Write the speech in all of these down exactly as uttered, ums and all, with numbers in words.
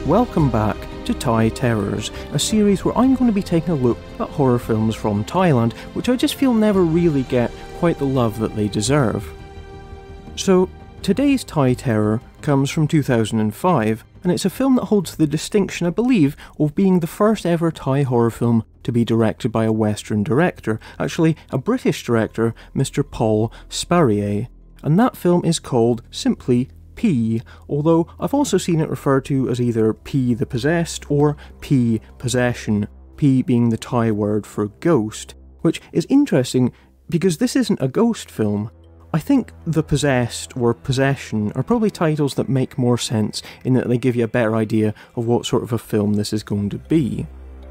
Welcome back to Thai Terrors, a series where I'm going to be taking a look at horror films from Thailand, which I just feel never really get quite the love that they deserve. So, today's Thai Terror comes from two thousand five, and it's a film that holds the distinction, I believe, of being the first ever Thai horror film to be directed by a Western director, actually a British director, Mister Paul Spurrier, and that film is called simply P, although I've also seen it referred to as either P the Possessed or P Possession, P being the Thai word for ghost, which is interesting because this isn't a ghost film. I think The Possessed or Possession are probably titles that make more sense in that they give you a better idea of what sort of a film this is going to be.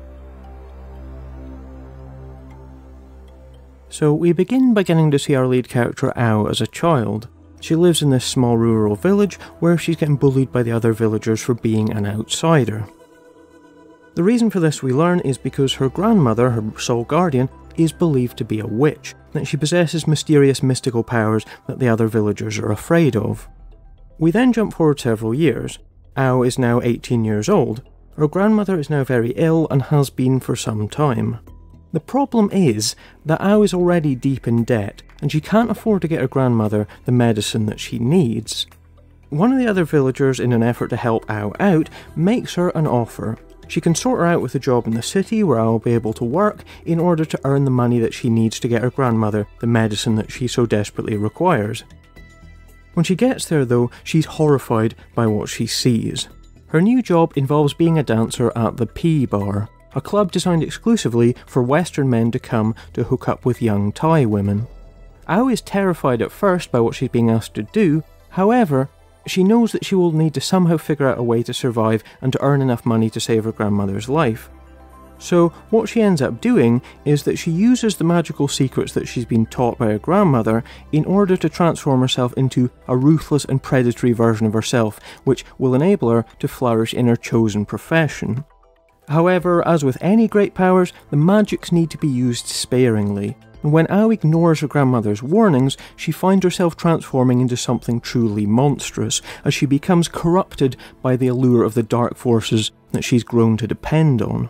So we begin by getting to see our lead character Ao as a child. She lives in this small rural village where she's getting bullied by the other villagers for being an outsider. The reason for this, we learn, is because her grandmother, her sole guardian, is believed to be a witch, that she possesses mysterious mystical powers that the other villagers are afraid of. We then jump forward several years. Ao is now eighteen years old. Her grandmother is now very ill and has been for some time. The problem is that Ao is already deep in debt, and she can't afford to get her grandmother the medicine that she needs. One of the other villagers, in an effort to help Ao out, makes her an offer. She can sort her out with a job in the city where Ao will be able to work in order to earn the money that she needs to get her grandmother the medicine that she so desperately requires. When she gets there though, she's horrified by what she sees. Her new job involves being a dancer at the P Bar, a club designed exclusively for Western men to come to hook up with young Thai women. Ao is terrified at first by what she's being asked to do, however, she knows that she will need to somehow figure out a way to survive and to earn enough money to save her grandmother's life. So what she ends up doing is that she uses the magical secrets that she's been taught by her grandmother in order to transform herself into a ruthless and predatory version of herself, which will enable her to flourish in her chosen profession. However, as with any great powers, the magics need to be used sparingly, and when Ao ignores her grandmother's warnings, she finds herself transforming into something truly monstrous, as she becomes corrupted by the allure of the dark forces that she's grown to depend on.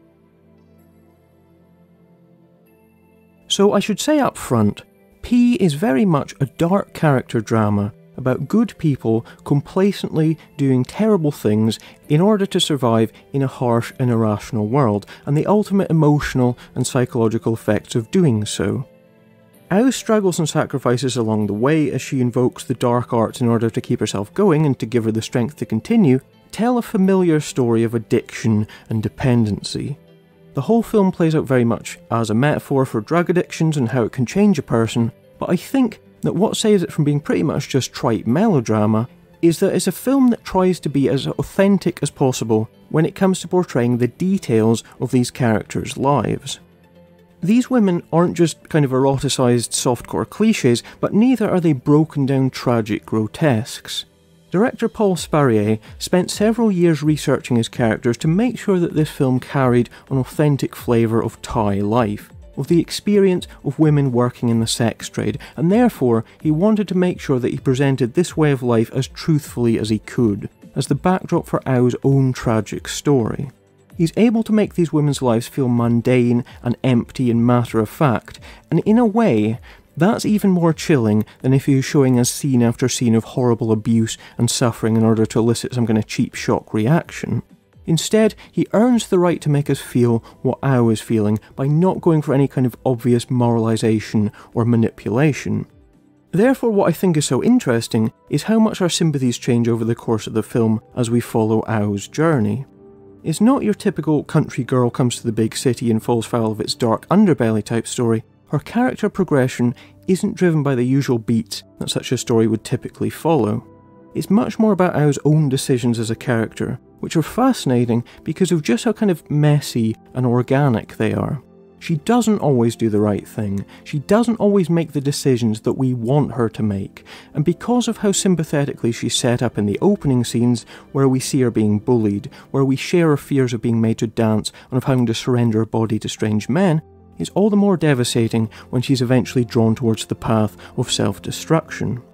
So I should say up front, P is very much a dark character drama about good people complacently doing terrible things in order to survive in a harsh and irrational world, and the ultimate emotional and psychological effects of doing so. Ao's struggles and sacrifices along the way as she invokes the dark arts in order to keep herself going and to give her the strength to continue tell a familiar story of addiction and dependency. The whole film plays out very much as a metaphor for drug addictions and how it can change a person, but I think that what saves it from being pretty much just trite melodrama is that it's a film that tries to be as authentic as possible when it comes to portraying the details of these characters' lives. These women aren't just kind of eroticised softcore cliches, but neither are they broken down tragic grotesques. Director Paul Spurrier spent several years researching his characters to make sure that this film carried an authentic flavour of Thai life, of the experience of women working in the sex trade, and therefore he wanted to make sure that he presented this way of life as truthfully as he could, as the backdrop for Ao's own tragic story. He's able to make these women's lives feel mundane and empty and matter-of-fact, and in a way, that's even more chilling than if he was showing us scene after scene of horrible abuse and suffering in order to elicit some kind of cheap shock reaction. Instead, he earns the right to make us feel what Ao is feeling by not going for any kind of obvious moralisation or manipulation. Therefore, what I think is so interesting is how much our sympathies change over the course of the film as we follow Ao's journey. It's not your typical country girl comes to the big city and falls foul of its dark underbelly type story. Her character progression isn't driven by the usual beats that such a story would typically follow. It's much more about Ao's own decisions as a character, which are fascinating because of just how kind of messy and organic they are. She doesn't always do the right thing, she doesn't always make the decisions that we want her to make, and because of how sympathetically she's set up in the opening scenes where we see her being bullied, where we share her fears of being made to dance and of having to surrender her body to strange men, it's all the more devastating when she's eventually drawn towards the path of self-destruction.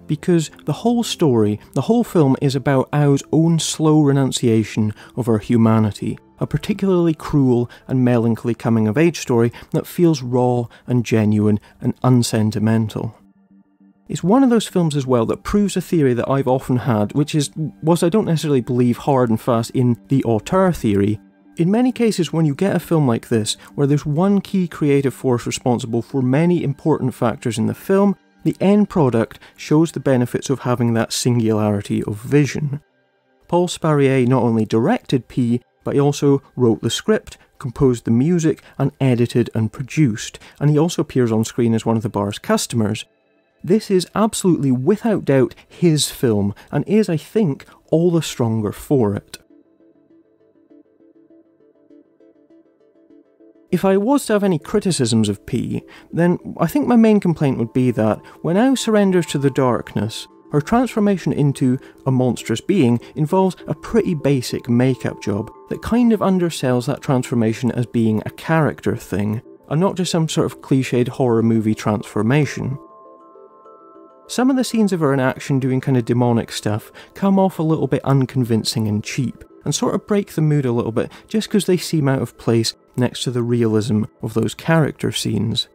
because the whole story, the whole film is about Ao's own slow renunciation of her humanity, a particularly cruel and melancholy coming-of-age story that feels raw and genuine and unsentimental. It's one of those films as well that proves a theory that I've often had, which is, whilst I don't necessarily believe hard and fast in the auteur theory, in many cases when you get a film like this, where there's one key creative force responsible for many important factors in the film, the end product shows the benefits of having that singularity of vision. Paul Spurrier not only directed P, but he also wrote the script, composed the music, and edited and produced, and he also appears on screen as one of the bar's customers. This is absolutely, without doubt, his film, and is, I think, all the stronger for it. If I was to have any criticisms of P, then I think my main complaint would be that when Ao surrenders to the darkness, her transformation into a monstrous being involves a pretty basic makeup job that kind of undersells that transformation as being a character thing, and not just some sort of cliched horror movie transformation. Some of the scenes of her in action doing kind of demonic stuff come off a little bit unconvincing and cheap, and sort of break the mood a little bit just because they seem out of place next to the realism of those character scenes.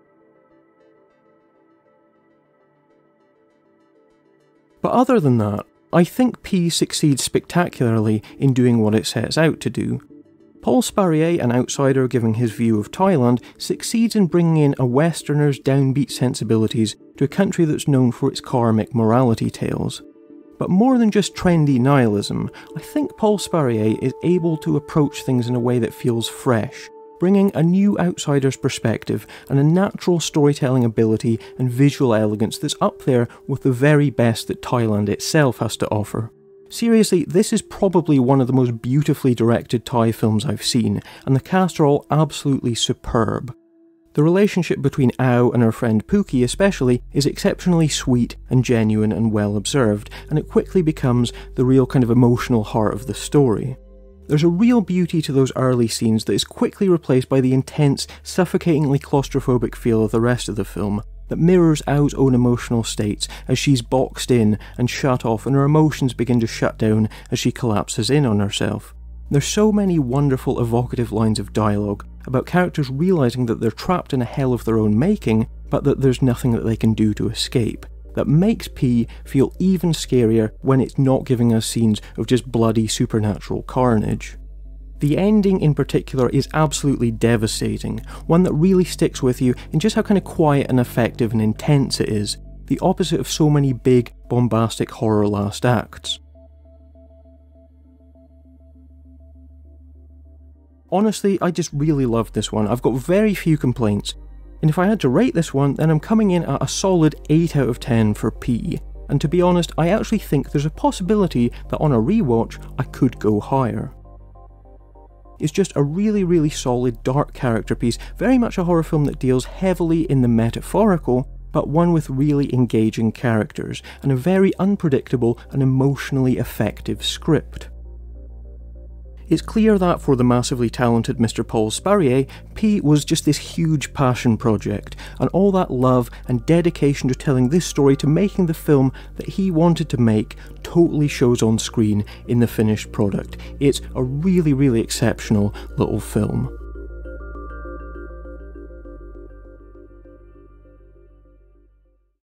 But other than that, I think P succeeds spectacularly in doing what it sets out to do. Paul Spurrier, an outsider giving his view of Thailand, succeeds in bringing in a Westerner's downbeat sensibilities to a country that's known for its karmic morality tales. But more than just trendy nihilism, I think Paul Spurrier is able to approach things in a way that feels fresh, bringing a new outsider's perspective and a natural storytelling ability and visual elegance that's up there with the very best that Thailand itself has to offer. Seriously, this is probably one of the most beautifully directed Thai films I've seen, and the cast are all absolutely superb. The relationship between Ao and her friend Pookie especially is exceptionally sweet and genuine and well observed, and it quickly becomes the real kind of emotional heart of the story. There's a real beauty to those early scenes that is quickly replaced by the intense, suffocatingly claustrophobic feel of the rest of the film, that mirrors Ao's own emotional states as she's boxed in and shut off and her emotions begin to shut down as she collapses in on herself. There's so many wonderful evocative lines of dialogue about characters realising that they're trapped in a hell of their own making, but that there's nothing that they can do to escape, that makes P feel even scarier when it's not giving us scenes of just bloody supernatural carnage. The ending in particular is absolutely devastating, one that really sticks with you in just how kind of quiet and effective and intense it is, the opposite of so many big, bombastic horror last acts. Honestly, I just really loved this one. I've got very few complaints, and if I had to rate this one, then I'm coming in at a solid eight out of ten for P, and to be honest, I actually think there's a possibility that on a rewatch, I could go higher. It's just a really, really solid dark character piece, very much a horror film that deals heavily in the metaphorical, but one with really engaging characters, and a very unpredictable and emotionally effective script. It's clear that for the massively talented Mister Paul Spurrier, P was just this huge passion project, and all that love and dedication to telling this story, to making the film that he wanted to make, totally shows on screen in the finished product. It's a really, really exceptional little film.